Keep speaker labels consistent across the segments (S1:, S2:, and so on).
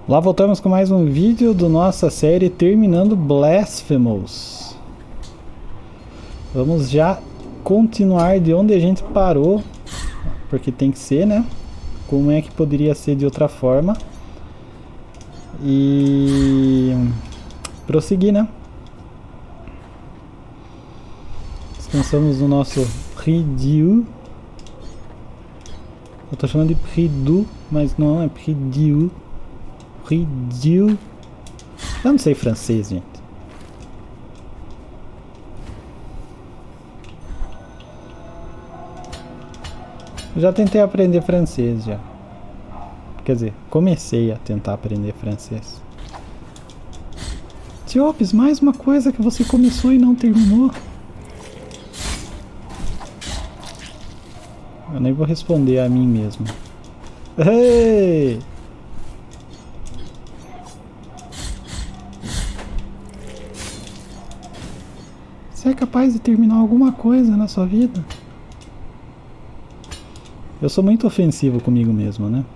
S1: Lá voltamos com mais um vídeo da nossa série Terminando Blasphemous. Vamos já continuar de onde a gente parou, porque tem que ser, né? Como é que poderia ser de outra forma? E prosseguir, né? Descansamos no nosso Pridiu. Eu tô chamando de Pridu, mas não é Pridiu. Pridiu. Eu não sei francês, gente. Eu já tentei aprender francês já. Quer dizer, comecei a tentar aprender francês. Tiopes, mais uma coisa que você começou e não terminou. Eu nem vou responder a mim mesmo. Hey! Você é capaz de terminar alguma coisa na sua vida? Eu sou muito ofensivo comigo mesmo, né?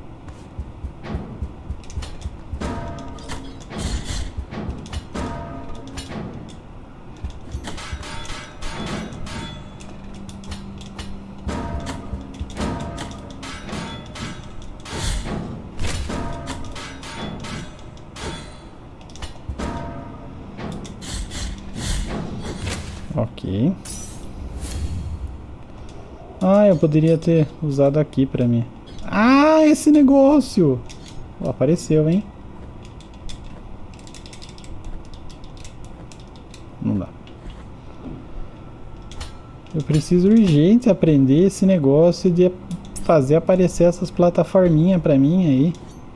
S1: Ok. Ah, eu poderia ter usado aqui pra mim. Ah, esse negócio! Oh, apareceu, hein? Não dá. Eu preciso urgente aprender esse negócio de fazer aparecer essas plataforminhas pra mim aí.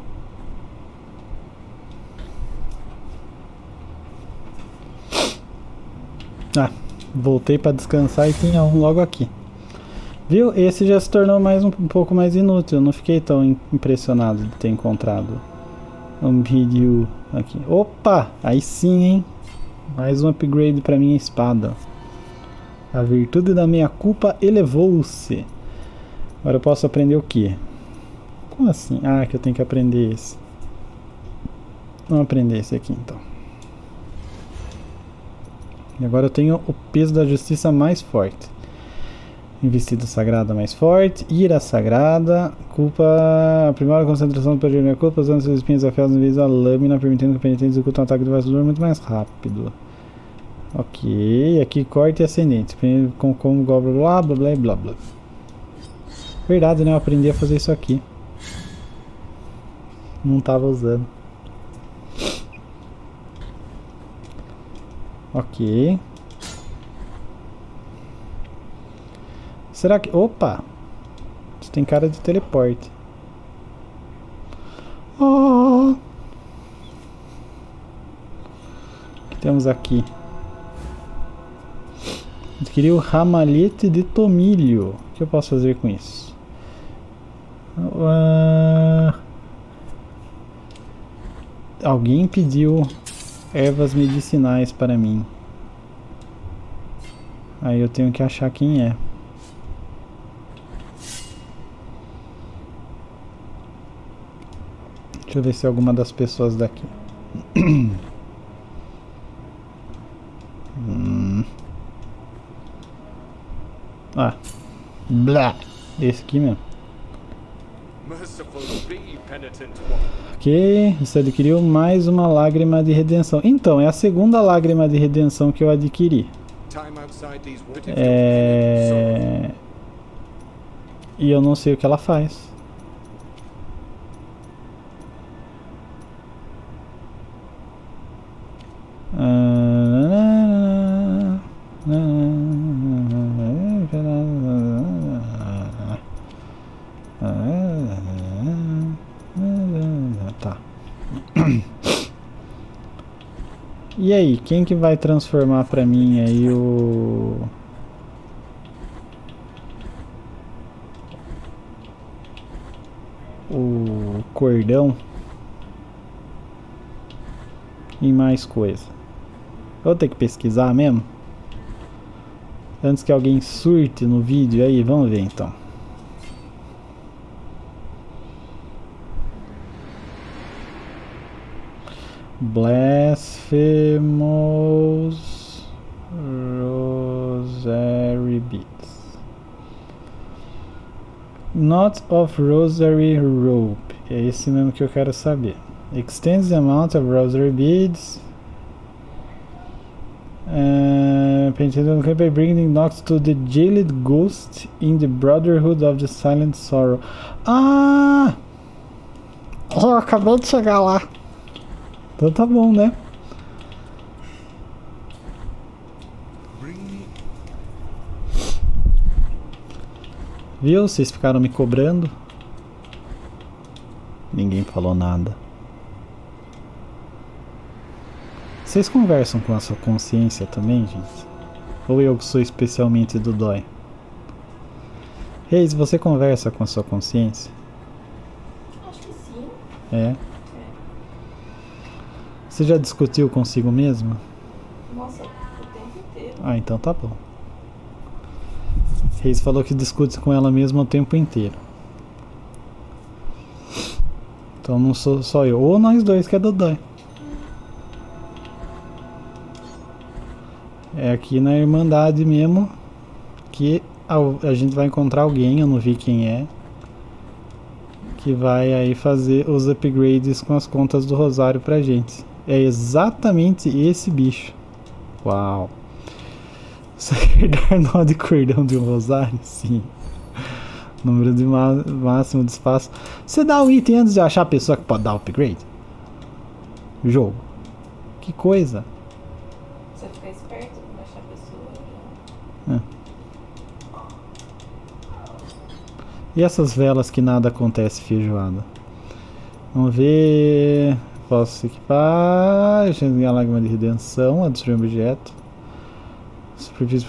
S1: Ah, voltei pra descansar e tinha um logo aqui. Viu? Esse já se tornou mais um pouco mais inútil. Eu não fiquei tão impressionado de ter encontrado um vídeo aqui. Opa! Aí sim, hein? Mais um upgrade pra minha espada. A virtude da minha culpa elevou-se. Agora eu posso aprender o quê? Como assim? Ah, que eu tenho que aprender esse. Vamos aprender esse aqui então. E agora eu tenho o peso da justiça mais forte. Investida sagrada mais forte. Ira sagrada. Culpa. Aprimora a concentração do poder da minha culpa, usando seus espinhos afiados em vez da lâmina, permitindo que o penitente execute um ataque de vacilador muito mais rápido. Ok. Aqui corte e ascendente. Com como blá blá blá blá blá blá. Verdade, né? Eu aprendi a fazer isso aqui. Não tava usando. Ok. Será que... Opa! Isso tem cara de teleporte. Oh! O que temos aqui? Adquirir o ramalhete de tomilho. O que eu posso fazer com isso? Alguém pediu ervas medicinais para mim. Aí eu tenho que achar quem é. Deixa eu ver se é alguma das pessoas daqui. Ah. Blá. Esse aqui mesmo. Ok, você adquiriu mais uma lágrima de redenção. Então, é a segunda lágrima de redenção que eu adquiri. E eu não sei o que ela faz. Tá. E aí, quem que vai transformar pra mim aí o cordão em mais coisa? Eu vou ter que pesquisar mesmo? Antes que alguém surte no vídeo aí, vamos ver então. Blasphemous Rosary Beads. Knot of Rosary Rope. É esse mesmo que eu quero saber. Extends the amount of Rosary Beads. Painted by bringing knocks to the jailed ghost in the Brotherhood of the Silent Sorrow. Ah! Eu acabei de chegar lá. Então tá bom, né? Viu? Vocês ficaram me cobrando. Ninguém falou nada. Vocês conversam com a sua consciência também, gente? Ou eu que sou especialmente do dói? Reis, você conversa com a sua consciência?
S2: Acho que sim.
S1: É? Você já discutiu consigo mesmo?
S2: Nossa, o tempo inteiro.
S1: Ah, então tá bom. Reis falou que discute com ela mesma o tempo inteiro. Então não sou só eu. Ou nós dois que é Dodói. É aqui na Irmandade mesmo que a gente vai encontrar alguém, eu não vi quem é, que vai aí fazer os upgrades com as contas do Rosário pra gente. É exatamente esse bicho. Uau! Você dar nó de cordão de um Rosário? Sim. Número de máximo de espaço. Você dá o item antes de achar a pessoa que pode dar upgrade? Jogo. Que coisa.
S2: Você fica esperto quando achar a pessoa.
S1: E essas velas que nada acontece, feijoada? Vamos ver. Posso equipar. A lágrima de redenção. A destruir um objeto. Superfície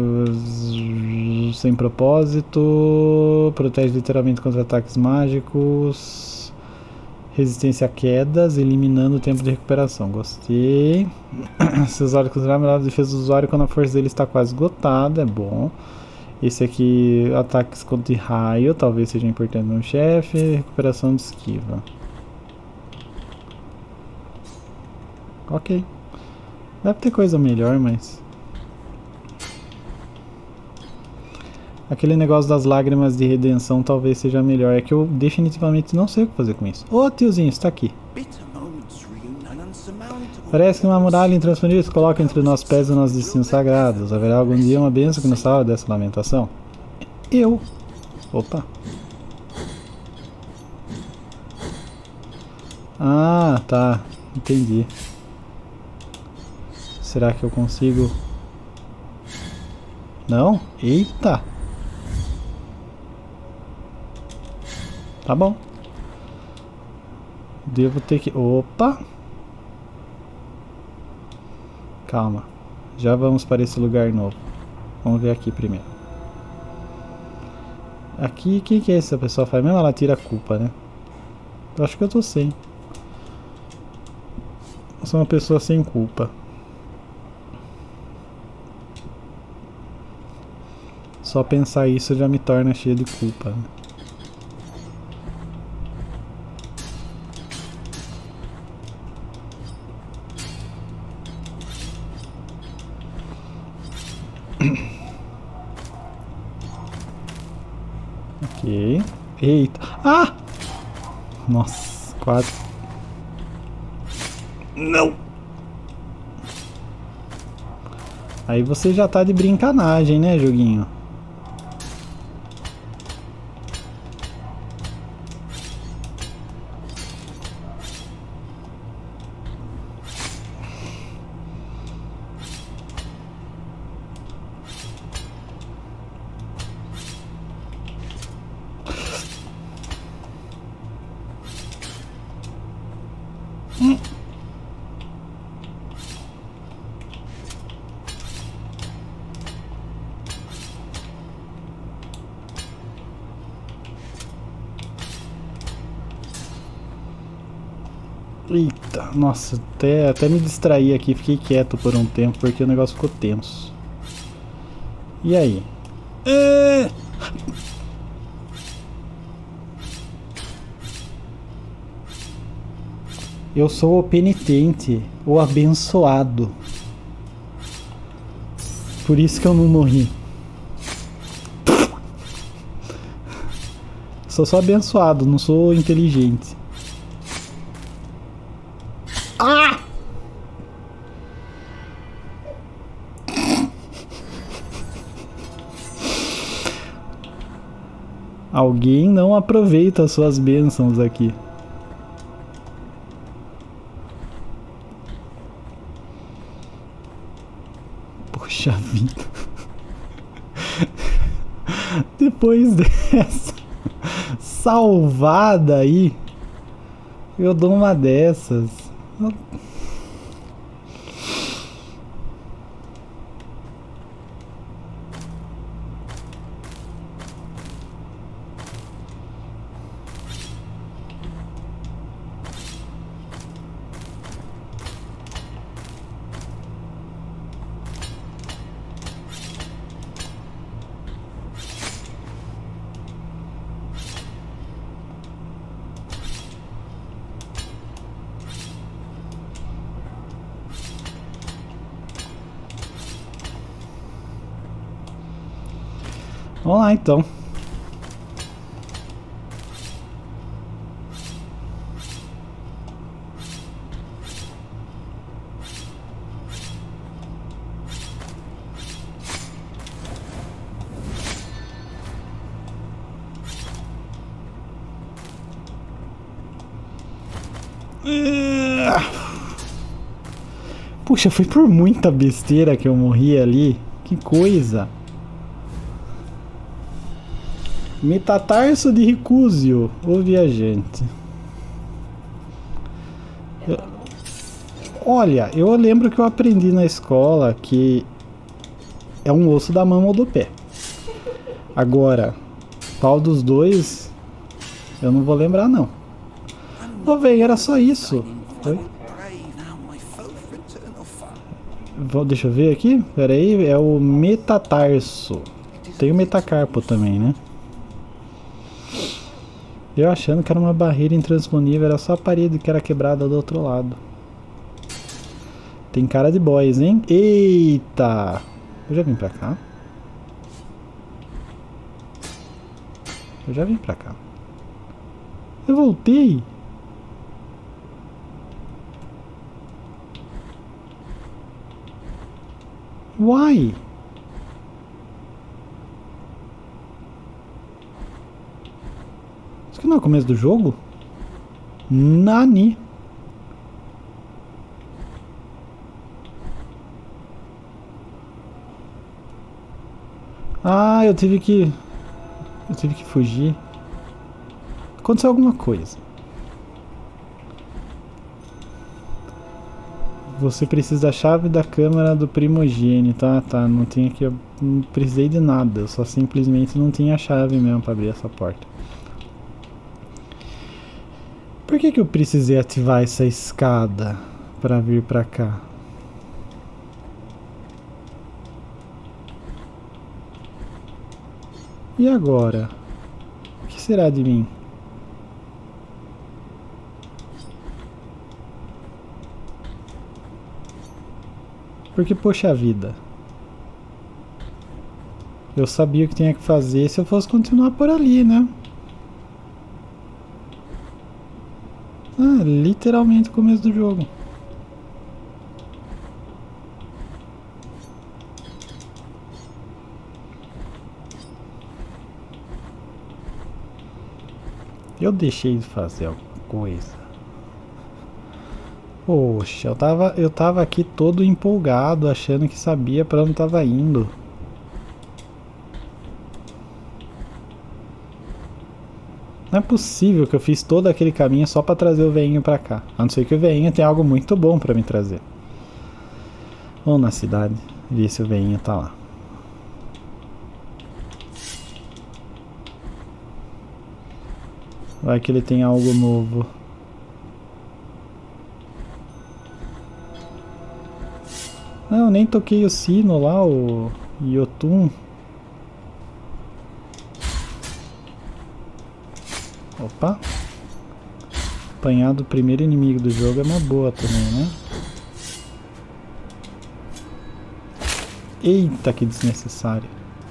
S1: sem propósito. Protege literalmente contra ataques mágicos. Resistência a quedas. Eliminando o tempo de recuperação. Gostei. Acessório considerar melhor a defesa do usuário quando a força dele está quase esgotada. É bom. Esse aqui, ataques de raio. Talvez seja importante no chefe. Recuperação de esquiva. Ok. Deve ter coisa melhor, mas... Aquele negócio das lágrimas de redenção talvez seja melhor. É que eu definitivamente não sei o que fazer com isso. Ô tiozinho, está aqui. Parece que uma muralha intransponível se coloca entre nossos pés e nossos destinos sagrados. Haverá algum dia uma bênção que nos salve dessa lamentação? Eu. Opa. Ah, tá. Entendi. Será que eu consigo? Não? Eita! Tá bom. Devo ter que... Opa! Calma. Já vamos para esse lugar novo. Vamos ver aqui primeiro. Aqui, o que é isso? A pessoa faz mesmo? Ela tira a culpa, né? Eu acho que eu tô sem. Eu sou uma pessoa sem culpa. Só pensar isso já me torna cheio de culpa, né? Ok. Eita. Ah! Nossa, quase. Não! Aí você já tá de brincanagem, né, joguinho? Eita, nossa, até me distraí aqui, fiquei quieto por um tempo porque o negócio ficou tenso. E aí? Eu sou o penitente, o abençoado. Por isso que eu não morri. Sou só abençoado, não sou inteligente. Ah! Alguém não aproveita as suas bênçãos aqui. Poxa vida. Depois dessa salvada aí, eu dou uma dessas. Vamos lá então. Puxa, foi por muita besteira que eu morri ali. Que coisa. Metatarso de Ricúsio, o viajante. Olha, eu lembro que eu aprendi na escola que é um osso da mão ou do pé. Agora, qual dos dois, eu não vou lembrar não. Ô, velho, era só isso. Oi? Deixa eu ver aqui. Pera aí, é o metatarso. Tem o metacarpo também, né? Eu achando que era uma barreira intransponível, era só a parede que era quebrada do outro lado. Tem cara de boys, hein? Eita! Eu já vim pra cá. Eu já vim pra cá. Eu voltei. Why? Isso aqui não é o começo do jogo? Nani? Ah, eu tive que fugir. Aconteceu alguma coisa. Você precisa da chave da câmara do primogênito. Ah, tá. Não tinha que. Não precisei de nada. Eu só simplesmente não tinha a chave mesmo pra abrir essa porta. Por que eu precisei ativar essa escada pra vir pra cá? E agora? O que será de mim? Porque, poxa vida, eu sabia o que tinha que fazer se eu fosse continuar por ali, né? Ah, literalmente o começo do jogo. Eu deixei de fazer alguma coisa. Poxa, eu tava aqui todo empolgado, achando que sabia pra onde tava indo. Não é possível que eu fiz todo aquele caminho só pra trazer o veinho pra cá. A não ser que o veinho tenha algo muito bom pra me trazer. Vamos na cidade, ver se o veinho tá lá. Vai que ele tem algo novo. Não, nem toquei o sino lá, o Yotun. Opa. Apanhar do primeiro inimigo do jogo é uma boa também, né? Eita, que desnecessário.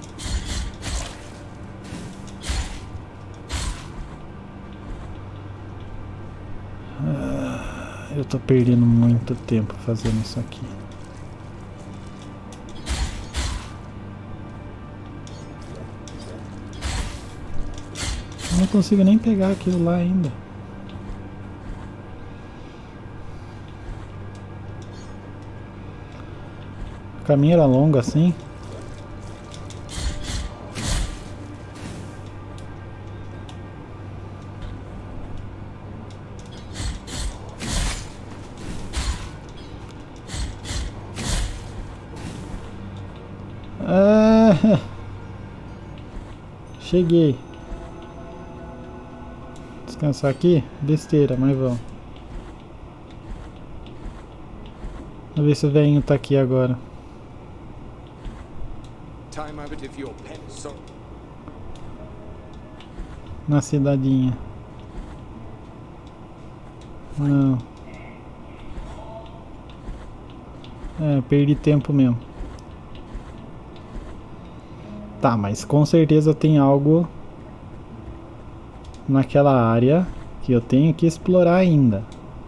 S1: Eu tô perdendo muito tempo fazendo isso aqui. Eu não consigo nem pegar aquilo lá ainda. O caminho era longo assim. Cheguei. Descansar aqui? Besteira, mas vamos. Vamos ver se o velhinho tá aqui agora. Na cidadinha. Não. Perdi tempo mesmo. Tá, mas com certeza tem algo naquela área que eu tenho que explorar ainda.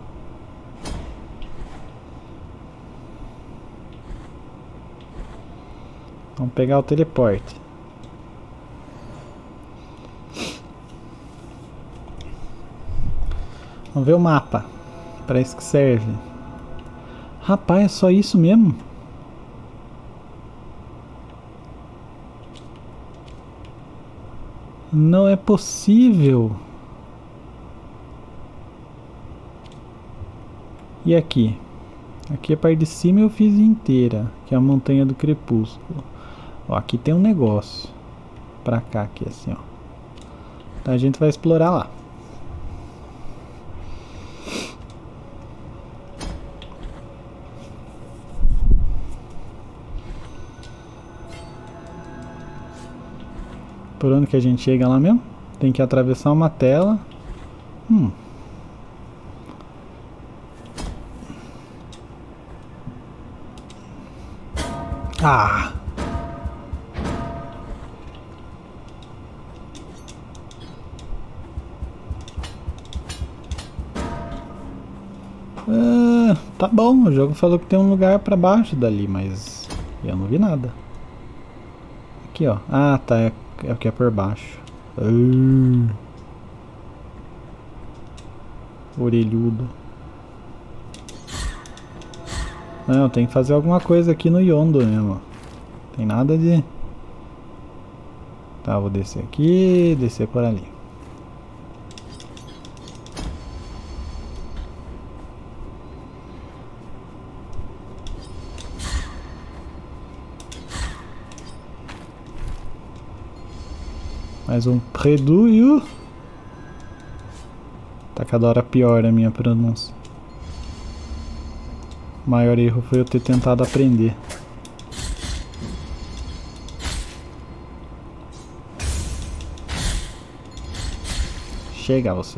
S1: Vamos pegar o teleporte. Vamos ver o mapa. Para isso que serve. Rapaz, é só isso mesmo? Não é possível. E aqui? Aqui a parte de cima eu fiz inteira, que é a montanha do crepúsculo. Ó, aqui tem um negócio. Pra cá, aqui assim, ó. Então a gente vai explorar lá. Por onde que a gente chega lá mesmo? Tem que atravessar uma tela. Ah! Tá bom, o jogo falou que tem um lugar pra baixo dali, mas eu não vi nada. Aqui, ó. Ah, tá. É o que é por baixo. Orelhudo. Não, tem que fazer alguma coisa aqui no Yondo mesmo. Tem nada de... Tá, vou descer aqui, descer por ali. Mais um Preduio. Tá cada hora pior a minha pronúncia. O maior erro foi eu ter tentado aprender. Chega você.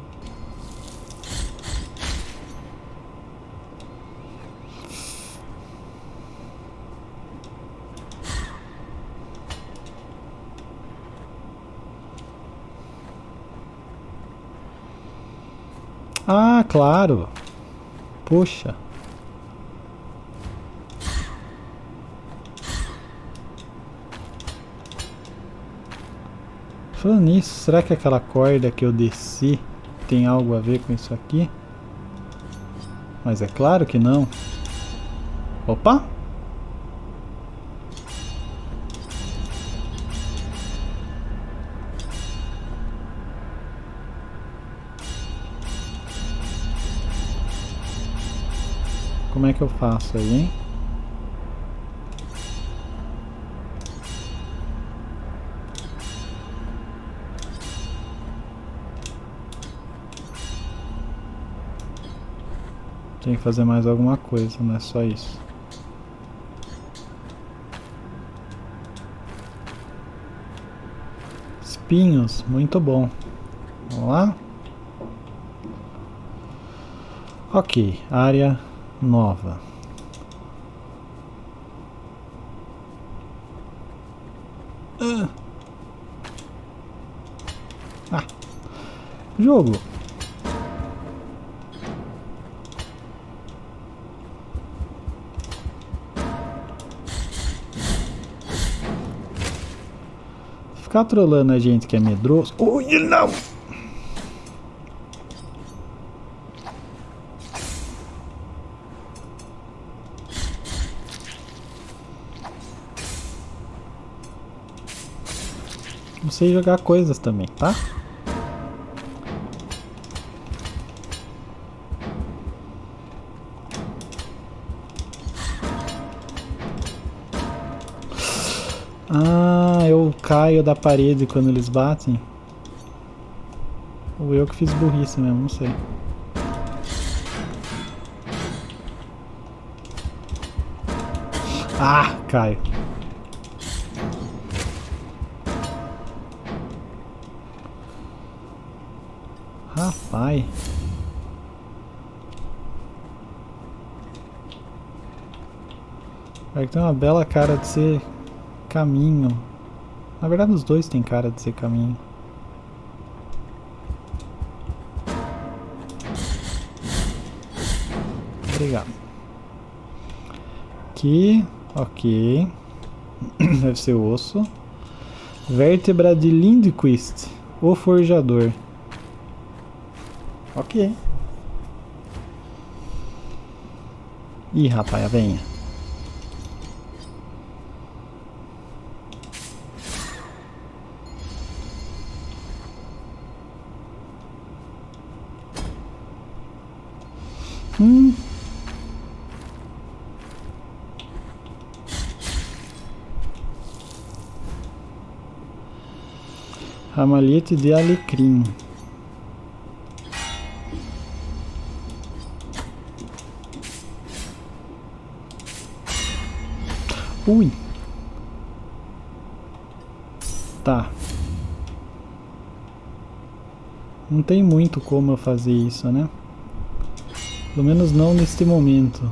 S1: Ah, claro. Puxa. Falando nisso, será que aquela corda que eu desci tem algo a ver com isso aqui? Mas é claro que não. Opa! Como é que eu faço aí, hein? Tem que fazer mais alguma coisa, não é só isso. Espinhos, muito bom. Vamos lá? Ok, área nova. Jogo. Ficar trolando a gente que é medroso. Ui, não! Não sei jogar coisas também, tá? Ah, eu caio da parede quando eles batem. Ou eu que fiz burrice mesmo, não sei. Ah, caio. Rapaz. Vai ter uma bela cara de ser caminho. Na verdade os dois têm cara de ser caminho. Obrigado. Aqui, ok. Deve ser o osso. Vértebra de Lindquist, o forjador. Ok. Ih, rapaz, venha. Ramalhete de alecrim. Ui. Tá. Não tem muito como eu fazer isso, né? Pelo menos não neste momento.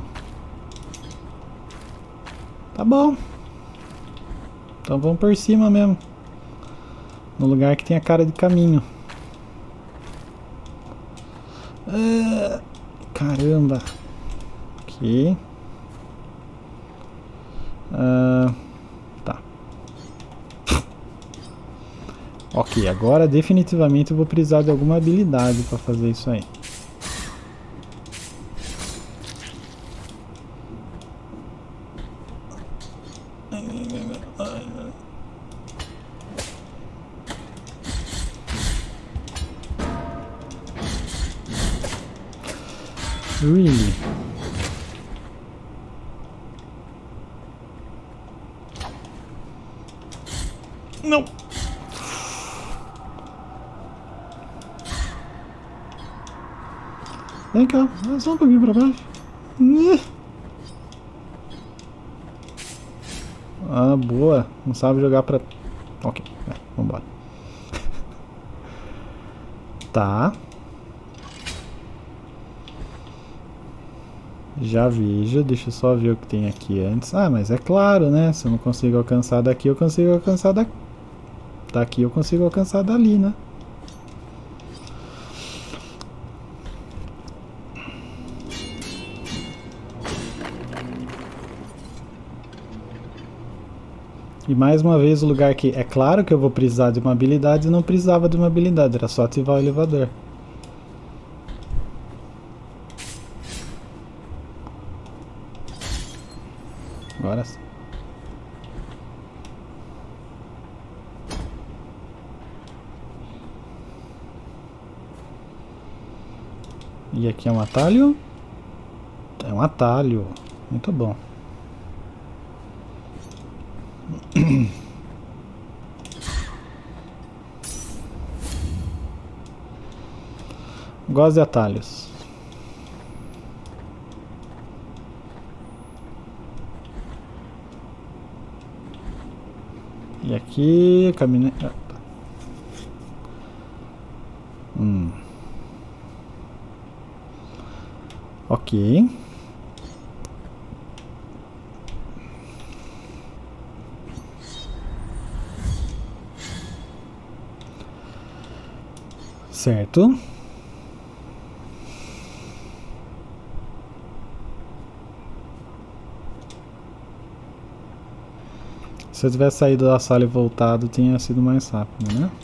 S1: Tá bom. Então vamos por cima mesmo. No lugar que tem a cara de caminho. Caramba. Ok. Tá. Ok, agora definitivamente eu vou precisar de alguma habilidade para fazer isso aí. Really? Não. Vem cá, só um pouquinho pra baixo. Ah, boa. Não sabe jogar pra... Ok, vambora. Tá. Já vejo, deixa eu só ver o que tem aqui antes. Ah, mas é claro, né? Se eu não consigo alcançar daqui, eu consigo alcançar daqui. Daqui eu consigo alcançar dali, né? E mais uma vez o lugar que é claro que eu vou precisar de uma habilidade, não precisava de uma habilidade, era só ativar o elevador. Agora sim. E aqui é um atalho? É um atalho. Muito bom. Gosto de atalhos. E aqui, caminho... Ok. Certo. Se eu tivesse saído da sala e voltado, tinha sido mais rápido, né?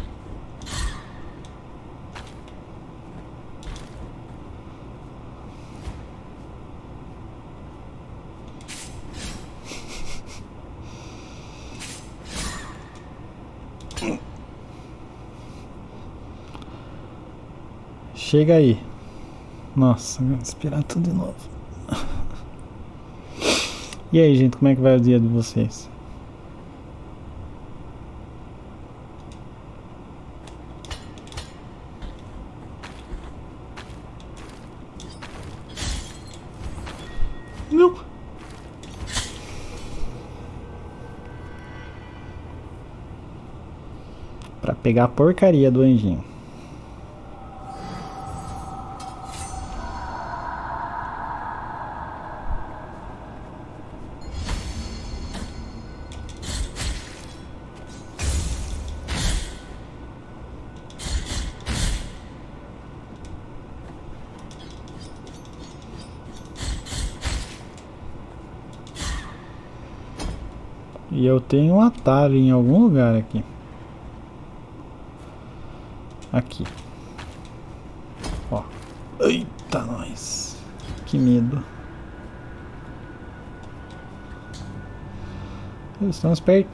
S1: Chega aí. Nossa, vou esperar tudo de novo. E aí, gente, como é que vai o dia de vocês? Não. Pra pegar a porcaria do anjinho. E eu tenho um atalho em algum lugar aqui. Aqui. Ó. Eita, nós. Que medo. Estamos perto.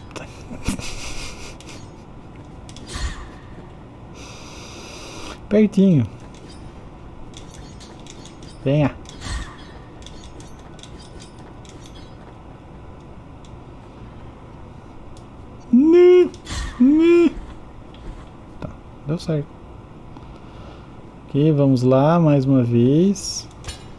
S1: Pertinho. Venha. Tá, deu certo. Ok, vamos lá mais uma vez.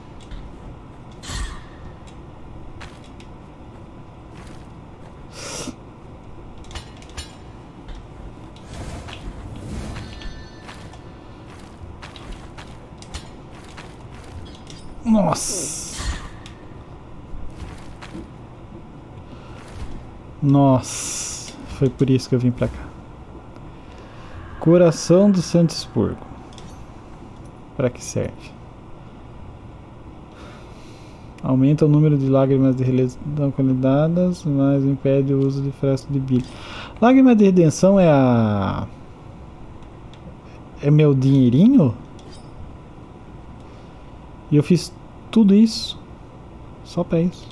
S1: Nossa. Nossa. Foi por isso que eu vim pra cá. Coração do Santo Expurgo. Pra que serve? Aumenta o número de lágrimas de redenção colhidas, mas impede o uso de frasco de bile. Lágrima de redenção é a... É meu dinheirinho? E eu fiz tudo isso só pra isso.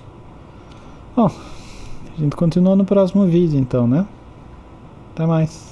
S1: Bom, a gente continua no próximo vídeo então, né? Até mais.